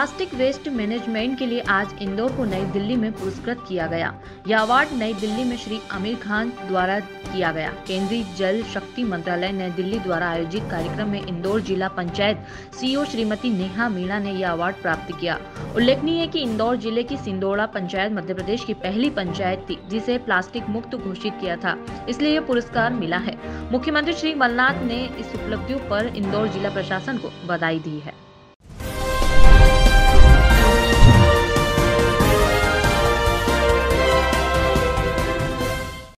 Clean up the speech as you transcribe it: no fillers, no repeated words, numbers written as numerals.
Plastic waste management के लिए आज इंदौर को नई दिल्ली में पुरस्कृत किया गया। यह अवार्ड नई दिल्ली में श्री आमिर खान द्वारा किया गया। केंद्रीय जल शक्ति मंत्रालय नई दिल्ली द्वारा आयोजित कार्यक्रम में इंदौर जिला पंचायत सीईओ श्रीमती नेहा मीणा ने यह अवार्ड प्राप्त किया। उल्लेखनीय है कि इंदौर जिले की सिंदोड़ा पंचायत मध्य प्रदेश की पहली पंचायत थी जिसे प्लास्टिक मुक्त घोषित किया था, इसलिए यह पुरस्कार मिला है। मुख्यमंत्री श्री कमलनाथ ने इस उपलब्धियों पर इंदौर जिला प्रशासन को बधाई दी है।